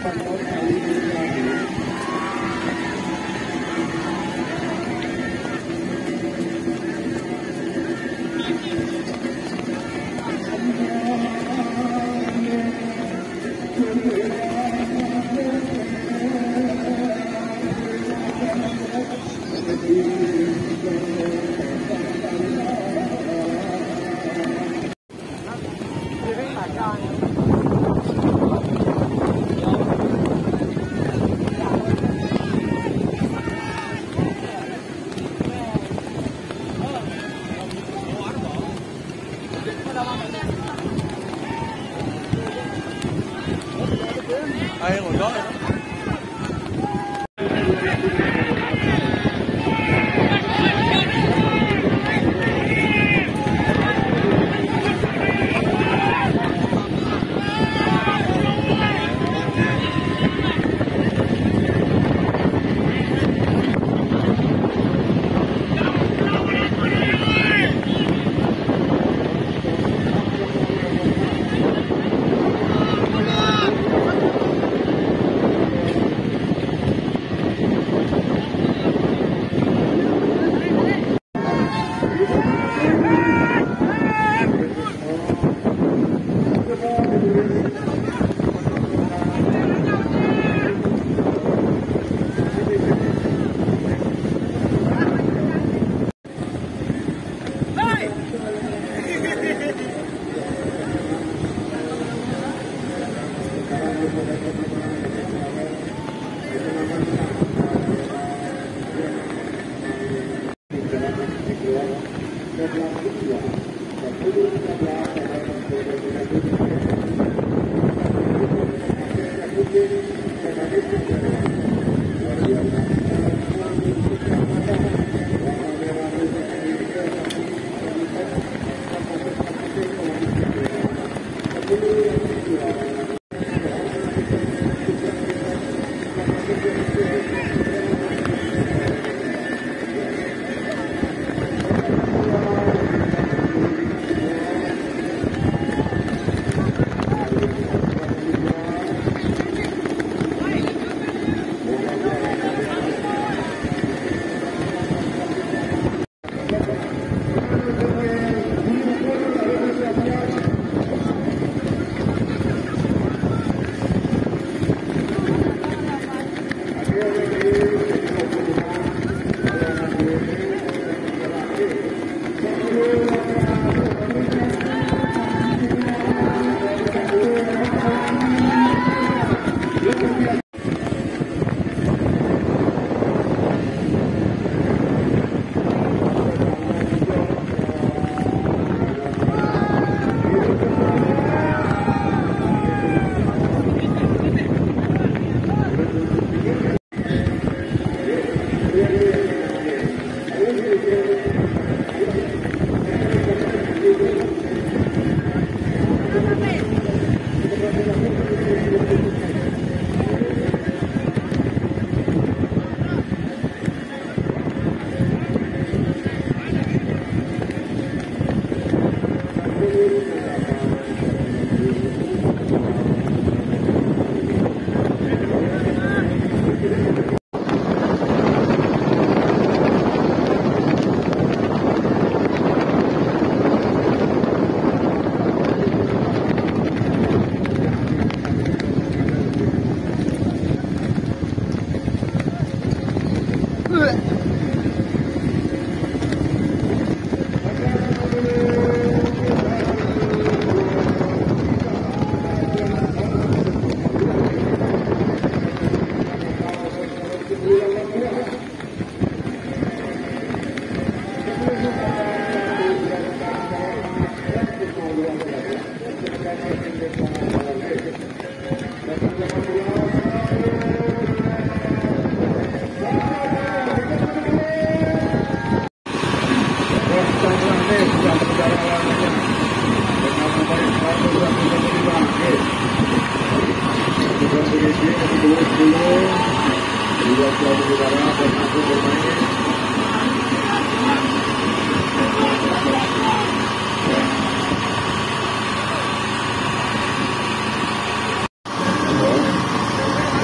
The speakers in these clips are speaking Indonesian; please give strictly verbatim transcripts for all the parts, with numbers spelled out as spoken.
哎，我知道了。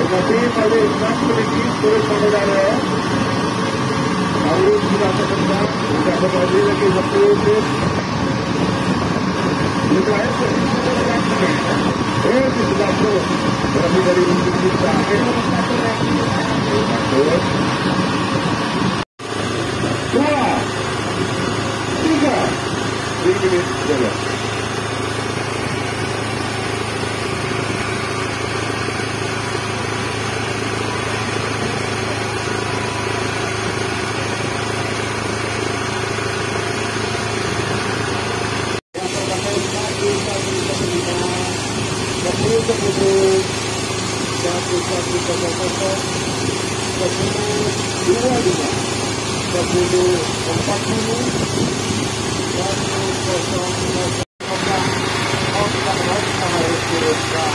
Tetapi oleh enam sedikit terus mengendaranya. Lalu sudah terkendang, sudah kembali lagi satu unit. Terakhir sedikit mengendaranya. Oh, itu sudah terus. Berarti dari unit kita. Satu. Dua. Tiga. Tiga menit jalan. Sepuluh sepuluh satu satu kosong kosong sepuluh dua dua sepuluh empat puluh satu kosong kosong kosong kosong kosong harus turunkan.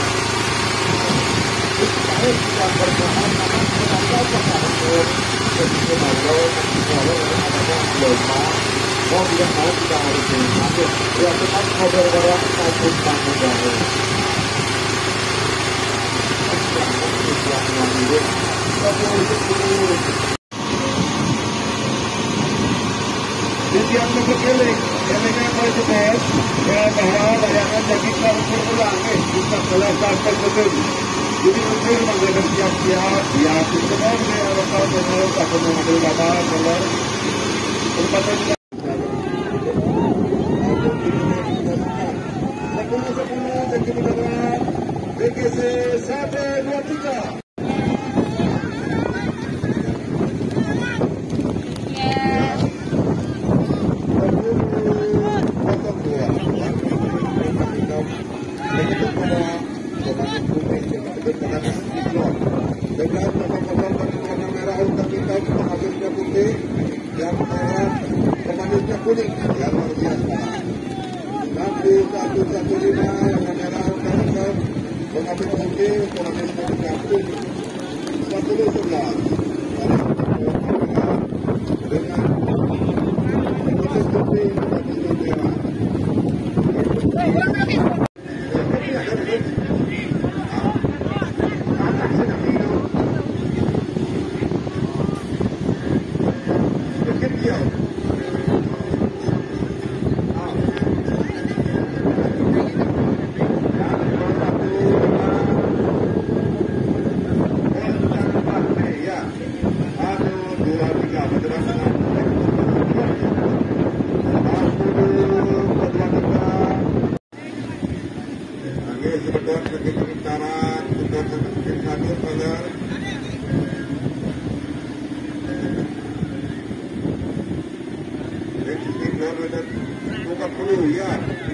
Saya sudah bertahan karena kenapa harus begitu malu kalau adanya lomba mau tidak mau kita harus turun. Ya tetap ngobrol bareng satu tamu baru. Di tiap kepikiran, kelihatan mulai cepat. Ya bahwa layangan jadi kalau berulang, eh kita selesai terkejut. Jadi untuk mengajar siap-siap, ya kita mau mengajar kalau mengajar atau mengajar gambar, gambar. Tempatnya sepuluh sepuluh jadi benar. B G C satu dua tiga. Yang merah pemandunya kuning, yang luar biasa. Nanti satu satu lima yang merah utara, pengambil putih, pengambil putih, satu sebelas. Dengan putih putih putih merah. Sebetulnya sebagai pembicaraan untuk mungkin hadir pada bukan perlu ya.